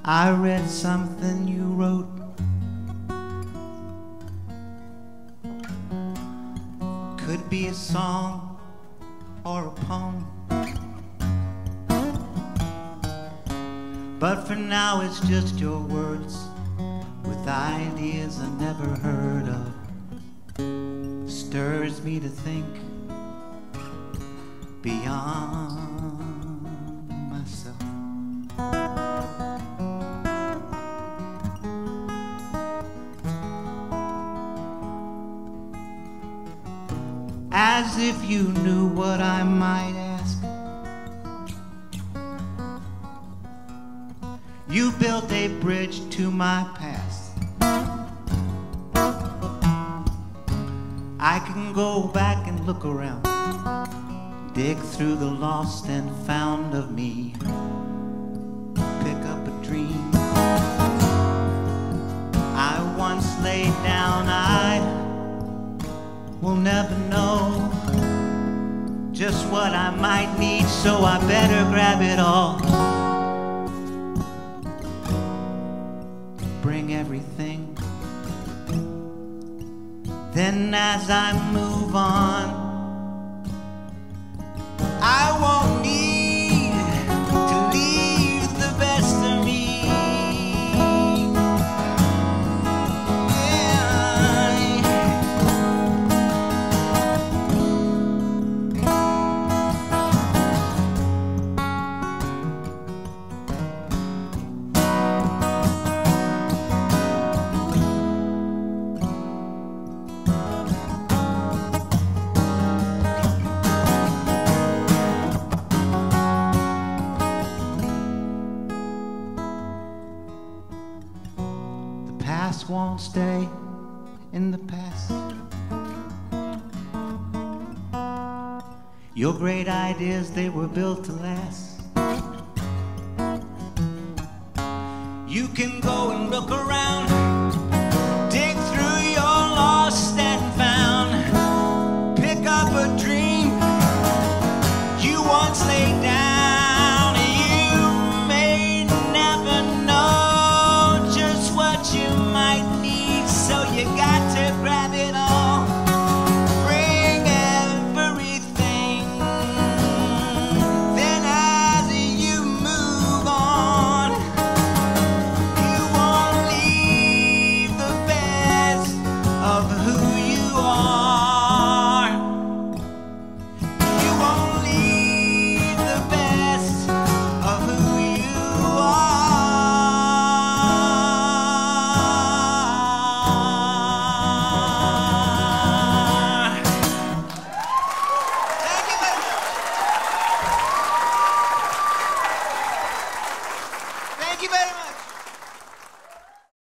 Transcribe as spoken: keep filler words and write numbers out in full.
I read something you wrote. Could be a song or a poem, but for now it's just your words with ideas I never heard of. Stirs me to think beyond myself. As if you knew what I might ask, you built a bridge to my past. I can go back and look around, dig through the lost and found of me, pick up a dream I once laid down. I will never know just what I might need, so I better grab it all. Bring everything. Then as I move on, I won't need to leave the best of me. The past won't stay in the past. Your great ideas, they were built to last. You can go and look around.